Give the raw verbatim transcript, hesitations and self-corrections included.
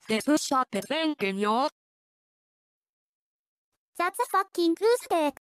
This was shot at thinking, yo. That's a fucking goose dick.